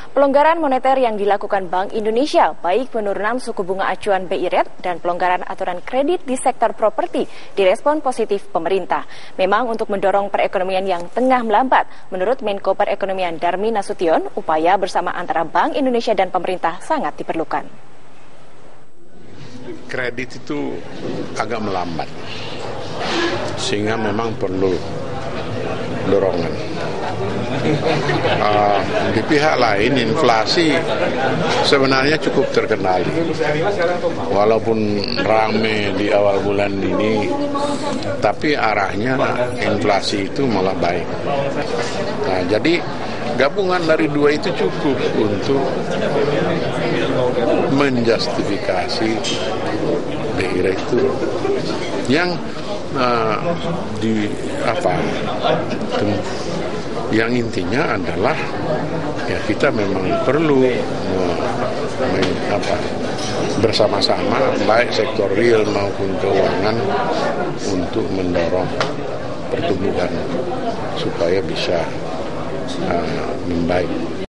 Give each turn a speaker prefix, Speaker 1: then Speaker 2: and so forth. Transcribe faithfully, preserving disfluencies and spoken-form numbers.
Speaker 1: Pelonggaran moneter yang dilakukan Bank Indonesia, baik penurunan suku bunga acuan B I Rate dan pelonggaran aturan kredit di sektor properti, direspon positif pemerintah. Memang untuk mendorong perekonomian yang tengah melambat, menurut Menko Perekonomian Darmin Nasution, upaya bersama antara Bank Indonesia dan pemerintah sangat diperlukan.
Speaker 2: Kredit itu agak melambat, sehingga memang perlu dorongan. Uh, di pihak lain inflasi sebenarnya cukup terkendali, walaupun rame di awal bulan ini, tapi arahnya inflasi itu malah baik. Nah, jadi gabungan dari dua itu cukup untuk menjustifikasi B I Rate itu yang uh, di apa yang intinya adalah ya kita memang perlu uh, men, apa, bersama-sama baik sektor real maupun keuangan untuk mendorong pertumbuhan supaya bisa uh, membaik.